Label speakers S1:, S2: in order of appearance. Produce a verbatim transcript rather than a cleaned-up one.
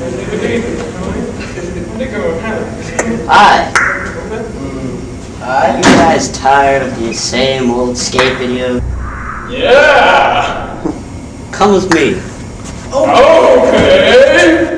S1: Hi. Are you guys tired of the same old skate video?
S2: Yeah!
S1: Come with me.
S2: Okay!